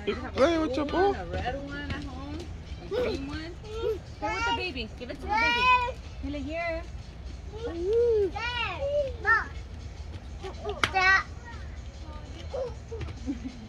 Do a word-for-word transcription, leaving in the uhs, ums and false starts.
You play with your ball? A red one at home, a green one. Play with the baby. Give it to the baby. Mila, here. Dad.